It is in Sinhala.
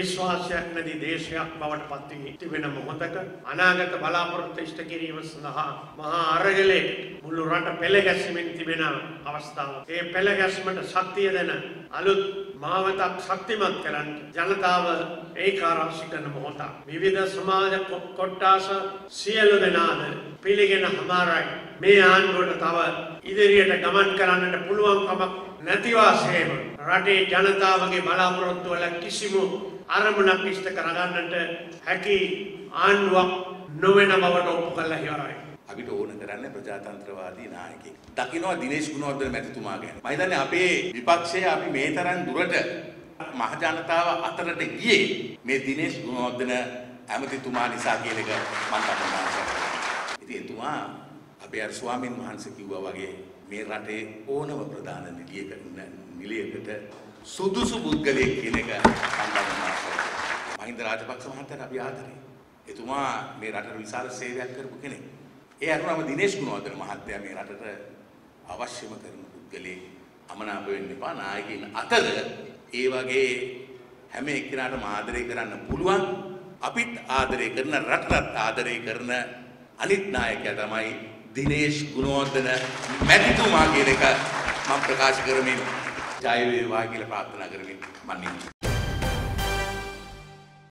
විශ්වාසයක් නැති දේශයක් බවට පත් වී තිබෙන මොහොතක අනාගත බලාපොරොත්තු ඉෂ්ට කිරීම සඳහා මහා අරගලයේ මුළු රට පෙළගැස්මෙන් තිබෙන අවස්ථාව. ඒ පෙළගැස්මට ශක්තිය දෙන අලුත් මාවතක් ශක්තිමත් කරන්න ජනතාව ඒකාරාශි කරන මොහොතක්. විවිධ සමාජ කොට්ටාස සියලු දෙනාද පිළිගෙන හමාරයි. මේ ආණ්ඩුවට තව ඉදිරියට ගමන් කරන්නට පුළුවන්කමක් නැති වාසයේම රටේ ජනතාවගේ බලාපොරොත්තු වල කිසිම අරමුණක් ඉෂ්ට කරගන්නට හැකි ආණ්ඩුවක් නොවන බවට ඔප්පු කළා ඉවරයි. අපිට ඕන කරන්නේ ප්‍රජාතන්ත්‍රවාදී නායකයෙක්. දකින්නවා දිනේෂ් ගුණවර්ධන මැතිතුමා ගැන. මම හිතන්නේ අපේ විපක්ෂය අපි මේ තරම් දුරට මහ ජනතාව අතරට ගියේ මේ දිනේෂ් ගුණවර්ධන ඇමතිතුමා නිසා කියන එක මම තමයි. ඉතින් එතුමා අපේ අර ස්වාමීන් වහන්සේ කිව්වා වගේ මේ රටේ ඕනම ප්‍රධාන නිලියකට සුදුසු පුද්ගලයෙක් කියන එක මම තමයි. මහින්ද රාජපක්ෂ මහත්තයාට අපි ආදරේ. එතුමා මේ රටට විශාල සේවයක් කරපු කෙනෙක්. ඒ අනුවම දිනේෂ් ගුණවර්ධන මහත්තයා මේ රටට අවශ්‍යම කරන පුද්ගලයෙක්. අමනාප වෙන්න එපා. නායකයින් අතර ඒ වගේ හැම එක්කෙනාටම ආදරය කරන්න පුළුවන්. අපිත් ආදරය කරන රටටත් ආදරය කරන අනිත් නායකයා තමයි දිනේෂ් ගුණවර්ධන මැතිතුමා කියන එක මම ප්‍රකාශ කරමින් ජය වේවා කියලා ප්‍රාර්ථනා කරමින් මම